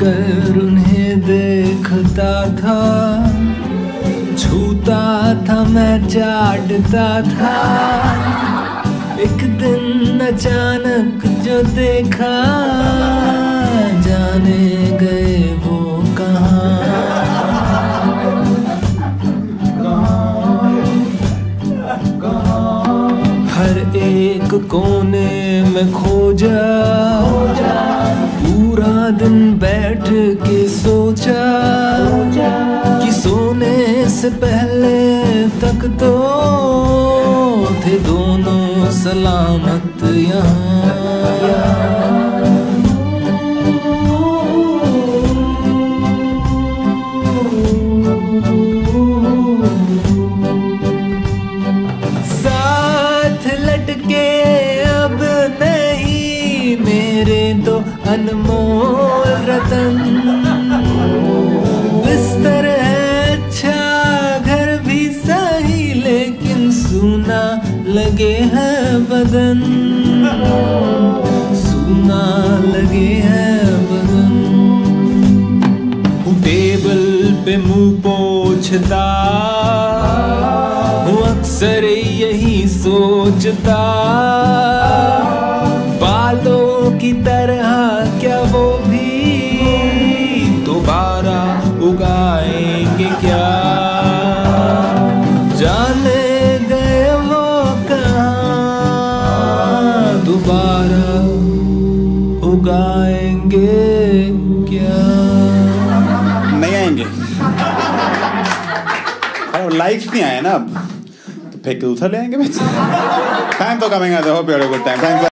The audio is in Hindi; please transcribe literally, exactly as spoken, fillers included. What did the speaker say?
अगर उन्हें देखता था, छूता था मैं चाटता था, एक दिन अचानक जो देखा, जाने गए वो कहाँ। हर एक कोने में खोजा, पूरा दिन बैठ के सोचा कि सोने से पहले तक तो थे दोनों सलामत यहाँ। अब नहीं मेरे दो अनमोल रतन, बिस्तर है अच्छा घर भी सही, लेकिन सूना लगे है बदन, सूना लगे है बदन। टेबल पे मुंह पोंछता हूँ, अक्सर यही सोचता, बालों की तरह क्या वो भी दोबारा उगाएंगे क्या, जाने गए वो कहाँ, दोबारा उगाएंगे क्या। नहीं आएंगे, लाइक्स नहीं आए ना अब, तो फेंक के दूसरा ले आएंगे। Time to coming, hope you have a good time. Thanks.